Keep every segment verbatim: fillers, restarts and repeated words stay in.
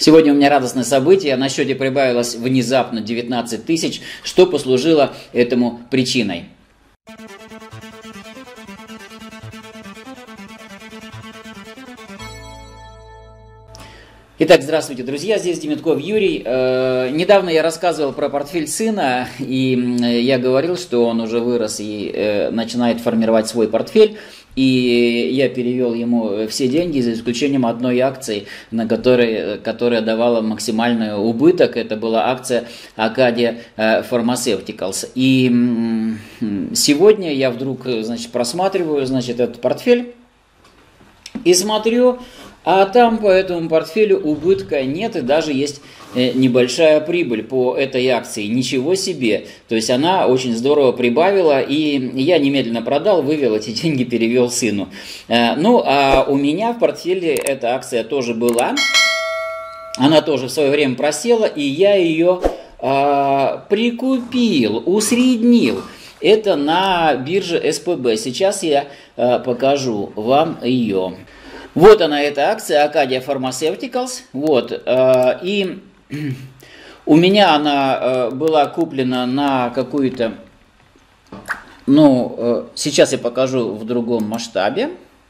Сегодня у меня радостное событие. На счете прибавилось внезапно девятнадцать тысяч, что послужило этому причиной. Итак, здравствуйте, друзья, здесь Демитков Юрий. Э, недавно я рассказывал про портфель сына, и я говорил, что он уже вырос и э, начинает формировать свой портфель. И я перевел ему все деньги, за исключением одной акции, на которой, которая давала максимальный убыток. Это была акция Acadia Pharmaceuticals. И сегодня я вдруг, значит, просматриваю, значит, этот портфель и смотрю, а там по этому портфелю убытка нет, и даже есть небольшая прибыль по этой акции. Ничего себе! То есть она очень здорово прибавила, и я немедленно продал, вывел эти деньги, перевел сыну. Ну, а у меня в портфеле эта акция тоже была. Она тоже в свое время просела, и я ее а, прикупил, усреднил. Это на бирже эс пэ бэ. Сейчас я а, покажу вам ее. Вот она, эта акция Acadia Pharmaceuticals. Вот, э, и у меня она э, была куплена на какую-то, ну, э, сейчас я покажу в другом масштабе.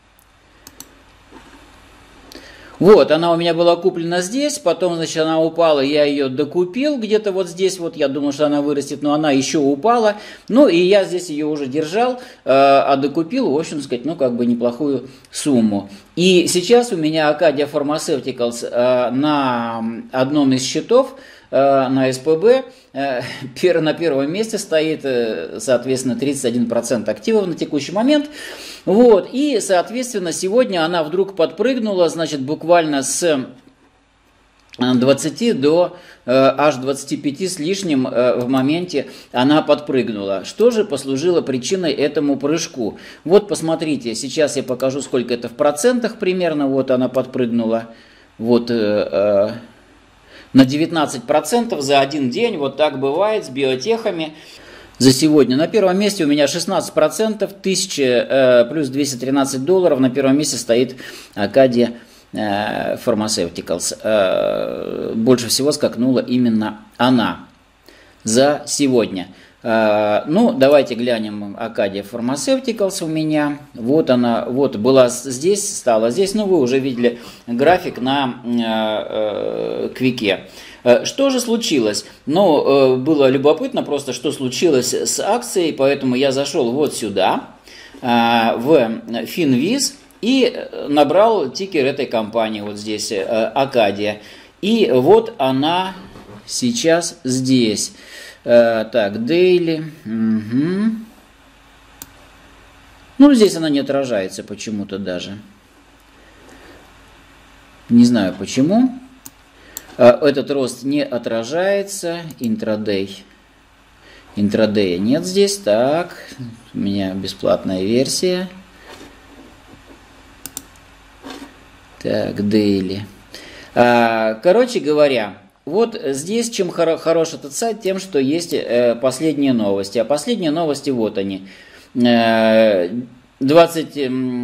Вот, она у меня была куплена здесь, потом, значит, она упала, я ее докупил где-то вот здесь, вот я думал, что она вырастет, но она еще упала, ну и я здесь ее уже держал, э, а докупил, в общем сказать, ну как бы неплохую сумму. И сейчас у меня Acadia Pharmaceuticals э, на одном из счетов, э, на эс пэ бэ, э, пер, на первом месте стоит, э, соответственно, тридцать один процент активов на текущий момент. Вот, и, соответственно, сегодня она вдруг подпрыгнула, значит, буквально с двадцати до э, аж двадцати пяти с лишним э, в моменте она подпрыгнула. Что же послужило причиной этому прыжку? Вот, посмотрите, сейчас я покажу, сколько это в процентах примерно. Вот она подпрыгнула. Вот... Э, э, на девятнадцать процентов за один день, вот так бывает с биотехами. За сегодня. На первом месте у меня шестнадцать процентов, тысяча э, плюс двести тринадцать долларов. На первом месте стоит Acadia э, Pharmaceuticals. Э, больше всего скакнула именно она за сегодня. Э, ну, давайте глянем Acadia Pharmaceuticals у меня. Вот она, вот была здесь, стала здесь. Ну, вы уже видели график на э, э, квике. Что же случилось? Ну, было любопытно просто, что случилось с акцией, поэтому я зашел вот сюда, в Finviz, и набрал тикер этой компании, вот здесь, Acadia. И вот она сейчас здесь. Так, Daily. Угу. Ну, здесь она не отражается почему-то даже. Не знаю почему. Этот рост не отражается. Интрадей. Интрадея нет здесь. Так, у меня бесплатная версия. Так, Daily. Короче говоря, вот здесь чем хоро хорош этот сайт, тем, что есть последние новости. А последние новости вот они. двадцать...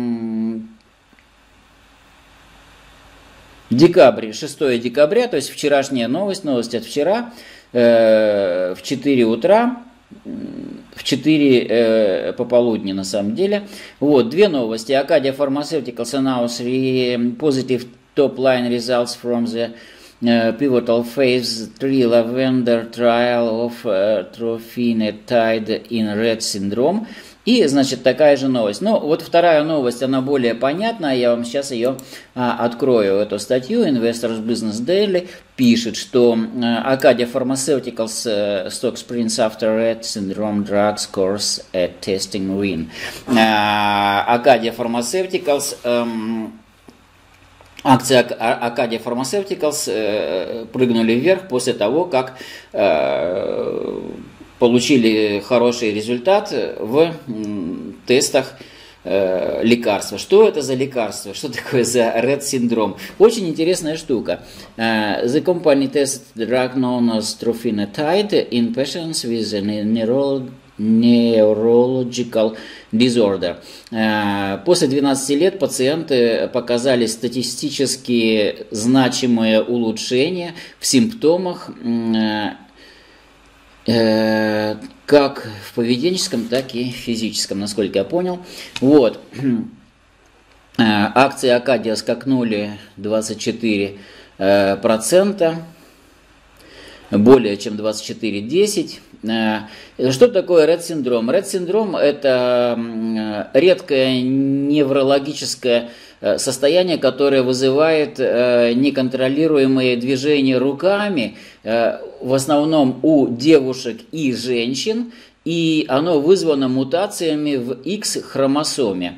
Декабрь, шестое декабря, то есть вчерашняя новость, новость от вчера, э, в четыре утра, в четыре э, пополудни на самом деле. Вот, две новости. Acadia Pharmaceuticals announced positive top-line results from the uh, pivotal phase three lavender trial of uh, trofinetide in Rett syndrome. И, значит, такая же новость. Ну, вот вторая новость, она более понятная, я вам сейчас ее а, открою, эту статью. Investors Business Daily пишет, что а, Acadia Pharmaceuticals uh, stock sprints after Rett syndrome drug scores at testing win. А, Acadia Pharmaceuticals... Um, Акции Acadia Pharmaceuticals э, прыгнули вверх после того, как э, получили хороший результат в тестах э, лекарства. Что это за лекарство? Что такое за Rett syndrome? Очень интересная штука. Uh, the company tested drug known as trofinetide in patients with a neuro Neurological Disorder. После двенадцати лет пациенты показали статистически значимое улучшение в симптомах как в поведенческом, так и в физическом, насколько я понял. Вот. Акции Акадия скакнули двадцать четыре процента, более чем двадцать четыре десять. Что такое Рett синдром? Рett синдром – это редкое неврологическое состояние, которое вызывает неконтролируемые движения руками, в основном у девушек и женщин, и оно вызвано мутациями в X-хромосоме.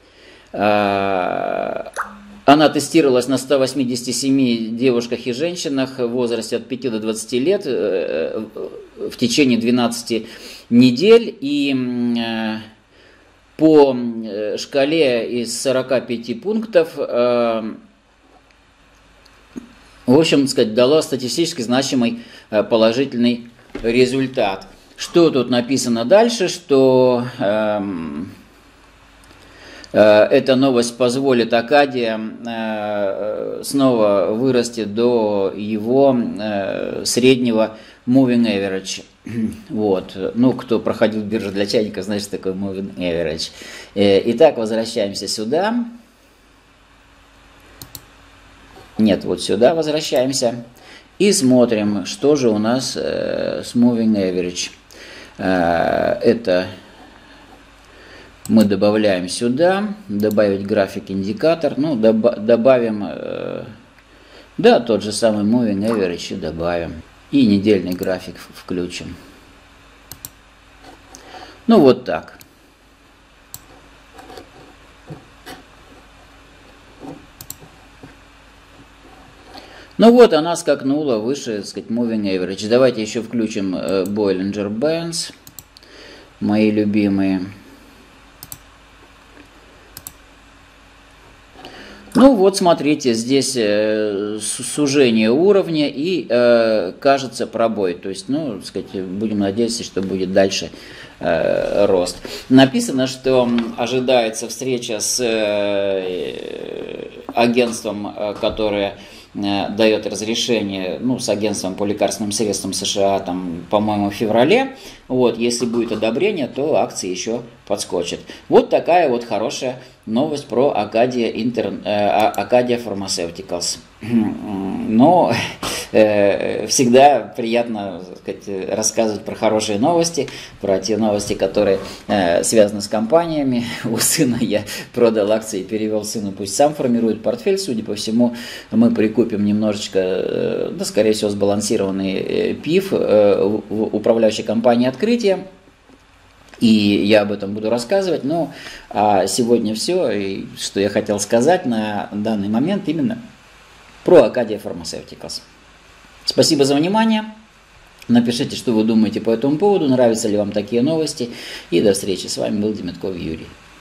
Она тестировалась на ста восьмидесяти семи девушках и женщинах в возрасте от пяти до двадцати лет в течение двенадцати недель. И по шкале из сорока пяти пунктов, в общем, так сказать, дала статистически значимый положительный результат. Что тут написано дальше, что эта новость позволит Акадия снова вырасти до его среднего moving average. Вот. Ну, кто проходил биржу для чайника, знает, что такое moving average. Итак, возвращаемся сюда. Нет, вот сюда возвращаемся. И смотрим, что же у нас с moving average. Это... Мы добавляем сюда, добавить график-индикатор, ну, доб добавим, э, да, тот же самый moving average и добавим. И недельный график включим. Ну, вот так. Ну вот, она скакнула выше, так сказать, moving average. Давайте еще включим э, Bollinger Bands, мои любимые. Ну вот, смотрите, здесь э, сужение уровня и, э, кажется, пробой. То есть, ну, так сказать, будем надеяться, что будет дальше э, рост. Написано, что ожидается встреча с э, агентством, которое э, дает разрешение, ну, с агентством по лекарственным средствам США, там, по-моему, в феврале. Вот, если будет одобрение, то акции еще подскочат. Вот такая вот хорошая новость про Акадия Интер, Акадия Pharmaceuticals. Но э, всегда приятно, так сказать, рассказывать про хорошие новости, про те новости, которые э, связаны с компаниями. У сына я продал акции и перевел сыну, пусть сам формирует портфель. Судя по всему, мы прикупим немножечко, э, да, скорее всего, сбалансированный э, пиф э, в управляющей компании «Открытие». И я об этом буду рассказывать, но а сегодня все, и что я хотел сказать на данный момент именно про Акадия Pharmaceuticals. Спасибо за внимание, напишите, что вы думаете по этому поводу, нравятся ли вам такие новости, и до встречи. С вами был Демятков Юрий.